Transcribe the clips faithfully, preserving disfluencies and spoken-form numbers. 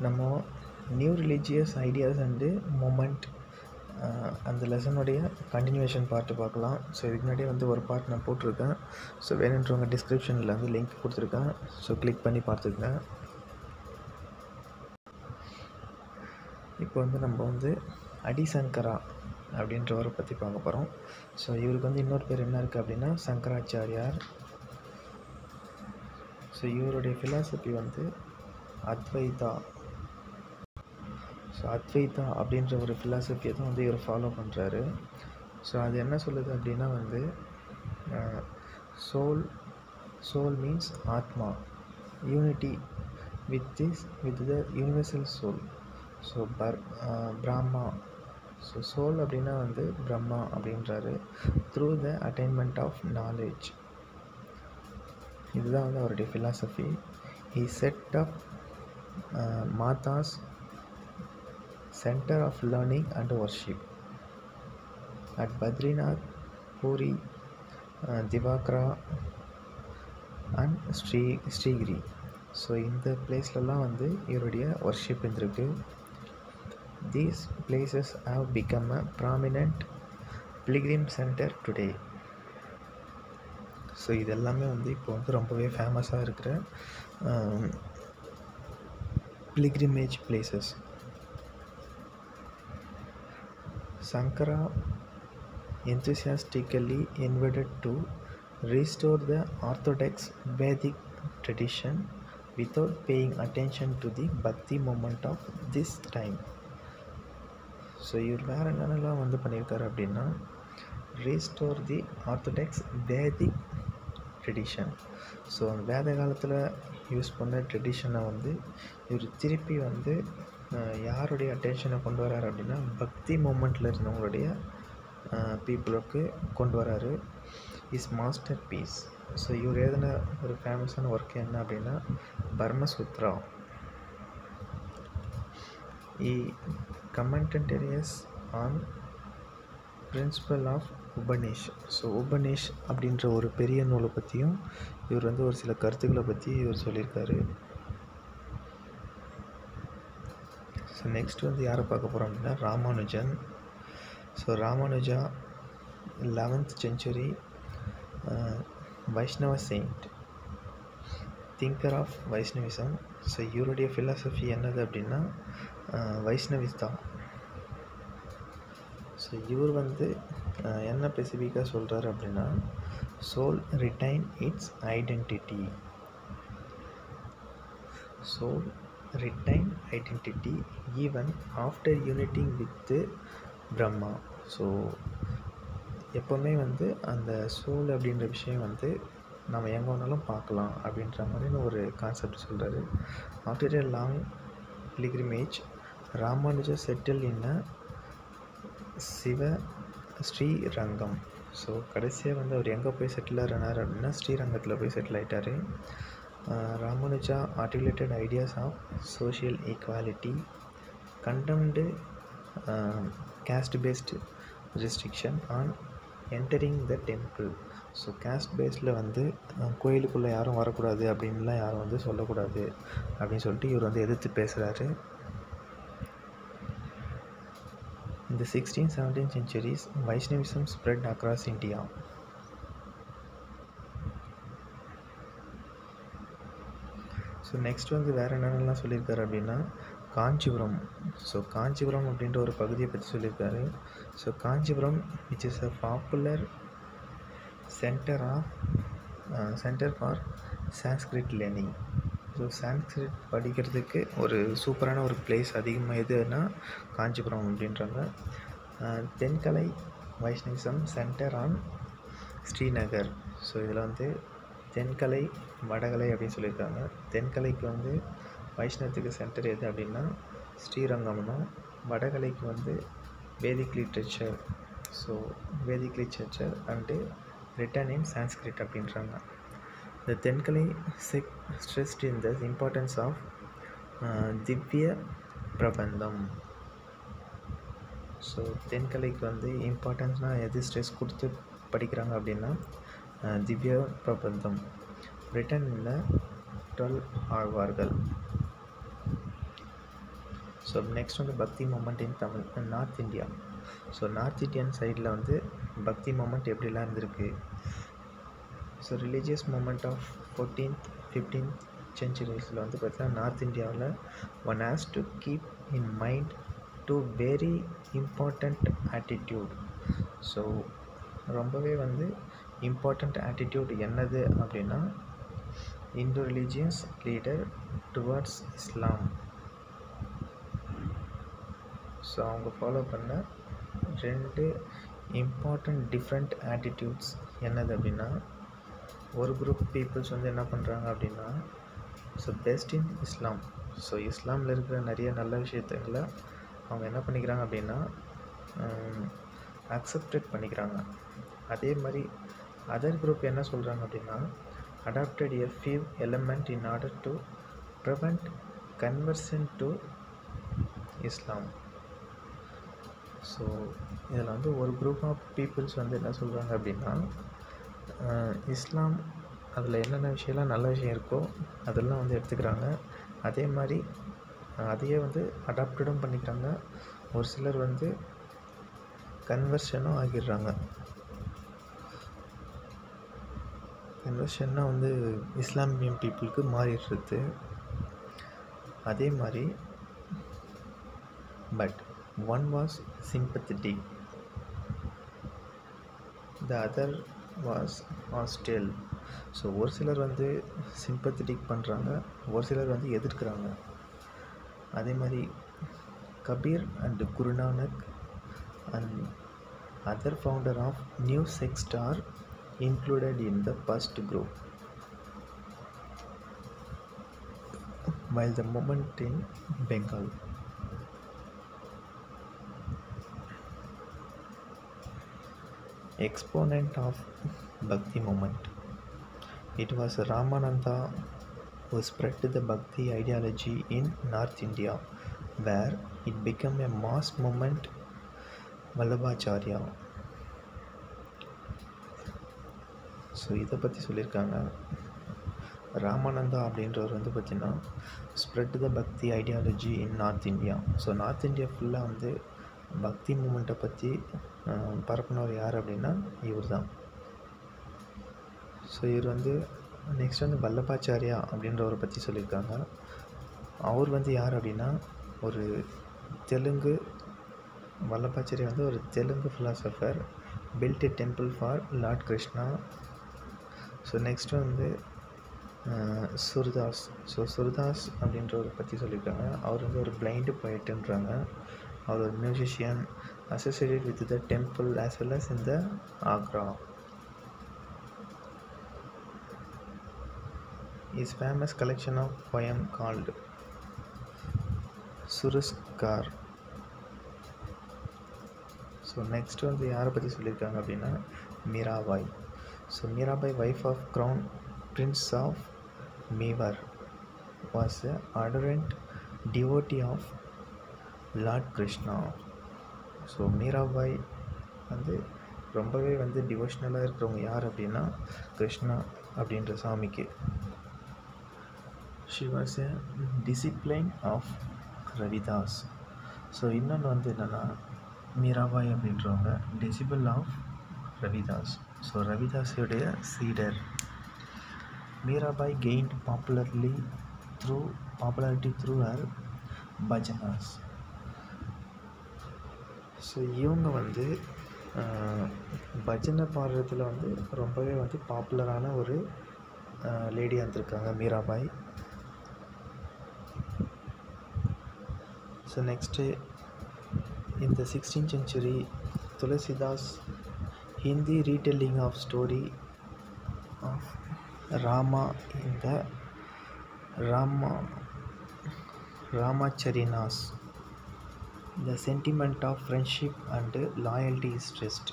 நம்ம new religious ideas and movement அந்த லெசனுடைய கண்டினியூவேஷன் பார்ட்டு பார்க்கலாம். ஸோ இதுக்கு முன்னாடியே வந்து ஒரு பார்ட் நான் போட்டிருக்கேன். ஸோ வேணுன்றவங்க டிஸ்கிரிப்ஷனில் வந்து லிங்க் கொடுத்துருக்கேன். ஸோ கிளிக் பண்ணி பார்த்துக்கங்க. இப்போ வந்து நம்ம வந்து அடிசங்கரா அப்படின்றவரை பற்றி பார்க்க போகிறோம். ஸோ இவருக்கு வந்து இன்னொரு பேர் என்ன இருக்குது அப்படின்னா சங்கராச்சாரியார். ஸோ இவருடைய ஃபிலாசபி வந்து அத்வைதா. ஸோ அத்வைதா அப்படின்ற ஒரு ஃபிலாசபியை தான் வந்து இவர் ஃபாலோ பண்ணுறாரு. ஸோ அது என்ன சொல்லுது அப்படின்னா வந்து சோல் சோல் மீன்ஸ் ஆத்மா, unity with this with the universal soul. So Parabrahma. So soul அப்படின்னா வந்து பிரம்மா அப்படின்றாரு. Through the attainment of knowledge. இதுதான் வந்து அவருடைய philosophy. He set up mathas centre of learning and worship at Badrinath, Puri, திவாக்ரா அண்ட் ஸ்ரீ ஸ்ரீகிரி. ஸோ இந்த பிளேஸ்லலாம் வந்து இவருடைய வர்ஷிப் இருந்திருக்கு. These places have become a prominent pilgrim center today. So இது எல்லாமே வந்து இப்போ வந்து ரொம்பவே ஃபேமஸாக இருக்கிற pilgrimage places. Sankara enthusiastically invited to restore the orthodox Vedic tradition without paying attention to the Bhakti movement of this time. So இவர் வேறு என்னென்னலாம் வந்து பண்ணியிருக்காரு அப்படின்னா restore the orthodox Vedic tradition. So அந்த வேத காலத்தில் யூஸ் பண்ண ட்ரெடிஷனை வந்து இவர் திருப்பி வந்து யாருடைய அட்டென்ஷனை கொண்டு வராரு அப்படின்னா பக்தி மூமெண்ட்டில் இருந்தவங்களுடைய பீப்புளுக்கு கொண்டு வராரு. Is master piece. ஸோ இவர் எழுதின ஒரு ஃபேமஸான ஒர்க் என்ன அப்படின்னா பர்மசூத்ரா. இ commentaries on principle of Upanishad. So Upanishad அப்படின்ற ஒரு பெரிய நூலை பற்றியும் இவர் வந்து ஒரு சில கருத்துக்களை பற்றி இவர் சொல்லியிருக்காரு. ஸோ நெக்ஸ்ட் வந்து யாரை பார்க்க போகிறோம் அப்படின்னா Ramanujan. So Ramanuja eleventh century Vaishnava saint, thinker of Vaishnavism. So இவருடைய ஃபிலாசபி என்னது அப்படின்னா வைஷ்ணவிஸ்தா. ஸோ இவர் வந்து என்ன ஸ்பெசிஃபிக்காக சொல்கிறாரு அப்படின்னா soul retain its identity. Soul retain identity even after uniting with Brahma. So எப்போவுமே வந்து அந்த சோல் அப்படின்ற விஷயம் வந்து நம்ம எங்கே வேணாலும் பார்க்கலாம் அப்படின்ற மாதிரின்னு ஒரு கான்செப்ட் சொல்கிறாரு. After a long pilgrimage, Ramanuja settle in சிவ ஸ்ரீரங்கம். ஸோ கடைசியாக வந்து அவர் எங்கே போய் செட்டில் ஆனார் அப்படின்னா ஸ்ரீரங்கத்தில் போய் செட்டில் ஆகிட்டார். Ramanuja articulated ideas of social equality, condemned caste based restriction on entering the temple. So caste பேஸில் வந்து கோயிலுக்குள்ளே யாரும் வரக்கூடாது அப்படின்லாம் யாரும் வந்து சொல்லக்கூடாது அப்படின்னு சொல்லிட்டு இவர் வந்து எதிர்த்து பேசுகிறாரு. இந்த sixteen seventeen centuries Vaishnavism spread across India. So next வந்து வேறு என்னென்னலாம் சொல்லியிருக்காரு அப்படின்னா காஞ்சிபுரம். ஸோ காஞ்சிபுரம் அப்படின்ற ஒரு பகுதியை பற்றி சொல்லியிருக்காரு. So Kanchipuram which is a popular centre of centre for Sanskrit learning. So Sanskrit படிக்கிறதுக்கு ஒரு சூப்பரான ஒரு பிளேஸ் அதிகமாக எதுனா காஞ்சிபுரம் அப்படின்றாங்க. Tenkalai Vaishnavism centre on Srinagar. So இதில் வந்து தென்கலை வடகலை அப்படின்னு சொல்லியிருக்காங்க. தென்கலைக்கு வந்து வைஷ்ணவத்துக்கு சென்டர் எது அப்படின்னா ஸ்ரீரங்கம் தான். வடகலைக்கு வந்து Vedic literature. So Vedic literature and written in Sanskrit அப்படின்றாங்க. The Thenkalai stressed in the importance of uh, Divya Prabandham. So தென்கலைக்கு வந்து இம்பார்ட்டன்ஸ்னால் எது ஸ்ட்ரெஸ் கொடுத்து படிக்கிறாங்க அப்படின்னா Divya Prabandham. Written in twelve ஆழ்வார்கள். ஸோ நெக்ஸ்ட் வந்து bhakti movement in Tamil north India. So north Indian சைடில் வந்து பக்தி மூமெண்ட் எப்படிலாம் இருந்திருக்கு. So religious movement of fourteenth fifteenth சென்ச்சுரிஸில் வந்து பார்த்தீங்கன்னா நார்த் இந்தியாவில் one has to keep in mind two very important attitude. So ரொம்பவே வந்து இம்பார்ட்டண்ட் ஆட்டிடியூட் என்னது அப்படின்னா Hindu religious leader towards Islam. So அவங்க ஃபாலோ பண்ண ரெண்டு இம்பார்ட்டண்ட் டிஃப்ரெண்ட் ஆட்டிடியூட்ஸ் என்னது அப்படின்னா, ஒரு குரூப் பீப்புள்ஸ் வந்து என்ன பண்ணுறாங்க அப்படின்னா, so best in Islam. So இஸ்லாமில் இருக்கிற நிறைய நல்ல விஷயத்துங்களை அவங்க என்ன பண்ணிக்கிறாங்க அப்படின்னா அக்செப்டட் பண்ணிக்கிறாங்க. அதே மாதிரி அதர் குரூப் என்ன சொல்கிறாங்க அப்படின்னா, adapted a few element in order to prevent conversion to Islam. So இதில் வந்து ஒரு குரூப் ஆஃப் பீப்புள்ஸ் வந்து என்ன சொல்கிறாங்க அப்படின்னா, இஸ்லாம் அதில் என்னென்ன விஷயம்லாம் நல்ல விஷயம் இருக்கோ அதெல்லாம் வந்து எடுத்துக்கிறாங்க. அதே மாதிரி அதையே வந்து அடாப்டடும் பண்ணிக்கிறாங்க. ஒரு சிலர் வந்து கன்வர்ஷனும் ஆகிடுறாங்க. கன்வர்ஷன்னா வந்து இஸ்லாமியன் பீப்புளுக்கு மாறிடுறது. அதே மாதிரி but one was sympathetic, the other was hostile. So ஒரு சிலர் வந்து சிம்பத்தட்டிக் பண்ணுறாங்க, ஒரு சிலர் வந்து எதிர்க்கிறாங்க. அதே மாதிரி Kabir and Guru Nanak and other founder of new checked R included in the first group, while the movement in Bengal. Exponent of Bhakti movement. It was Ramananda who spread the Bhakti ideology in North India, where it became a mass movement. Vallabhacharya. So இதை பற்றி சொல்லியிருக்காங்க. ராமானந்தா அப்படின்றவர் வந்து பார்த்திங்கன்னா spread the bhakti ideology in north India. So north India ஃபுல்லாக வந்து பக்தி மூமெண்ட்டை பற்றி பரப்புனவர் யார் அப்படின்னா இவர் தான். ஸோ இவர் வந்து நெக்ஸ்ட் வந்து வல்லபாச்சாரியா அப்படின்றவரை பற்றி சொல்லியிருக்காங்க. அவர் வந்து யார் அப்படின்னா ஒரு தெலுங்கு, வல்லபாச்சாரியா வந்து ஒரு Telugu philosopher. Built a temple for lord Krishna. So next வந்து சுர்தாஸ். ஸோ சுர்தாஸ் அப்படின்றவரை பற்றி சொல்லியிருக்காங்க. அவர் வந்து ஒரு பிளைண்டு போயிட்டுன்றாங்க. அவர் ஒரு musician associated with the temple as well as in the Agra. Is famous collection of poem called Sursagar. So next வந்து யாரை பற்றி சொல்லியிருக்காங்க அப்படின்னா Mirabai. So Mirabai wife of crown prince of Mewar was a ardent devotee of lord Krishna. So Mirabai வந்து ரொம்பவே வந்து டிவோஷனலாக இருக்கிறவங்க யார் அப்படின்னா கிருஷ்ணா அப்படின்ற சாமிக்கு. She was a discipline of Ravidas. So இன்னொன்று வந்து என்னென்னா மீராபாய் அப்படின்றவங்க டிசிபிள் ஆஃப் ரவிதாஸ். ஸோ ரவிதாஸுடைய சீடர். Mirabai gained popularly through popularity through her bhajans. So இவங்க வந்து பஜனை பாடுறதுல வந்து ரொம்பவே வந்து பாப்புலரான ஒரு லேடியாக இருந்திருக்காங்க Mirabai. So next in the sixteenth century, Tulsidas Hindi retelling of story of Rama in the Rama Ramacharinas. The sentiment of friendship and loyalty is stressed.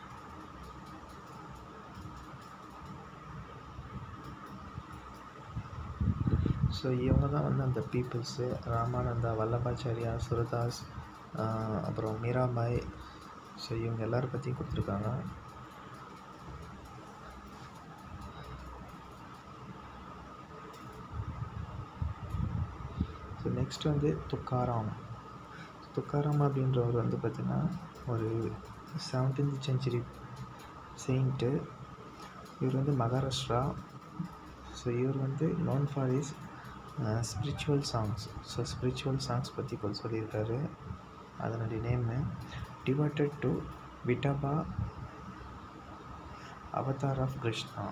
So இவங்க தான் வந்து அந்த பீப்புள்ஸு ராமானந்தா, வல்லபாச்சாரியா, சுரதாஸ், அப்புறம் மீராபாய். ஸோ இவங்க எல்லாரை பற்றியும் கொடுத்துருக்காங்க. ஸோ நெக்ஸ்ட் வந்து துக்காராம். துக்காராம் அப்படின்றவர் வந்து பார்த்திங்கன்னா ஒரு செவன்டீன்த் செஞ்சுரி செயின்ட்டு. இவர் வந்து மகாராஷ்டிரா. ஸோ இவர் வந்து known for is spiritual songs. So spiritual songs பற்றி கொஞ்சம் சொல்லியிருக்காரு. அதனுடைய நேமு devoted to Vithoba avatar of Krishna.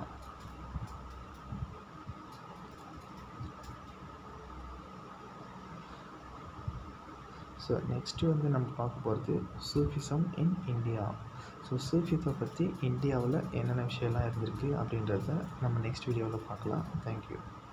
So next வந்து நம்ம பார்க்க போகிறது சூஃபிசம் இன் இந்தியா. ஸோ சூஃபித்தை பற்றி இந்தியாவில் என்னென்ன விஷயம்லாம் இருந்திருக்கு அப்படின்றத நம்ம நெக்ஸ்ட் வீடியோவில் பார்க்கலாம். தேங்க்யூ.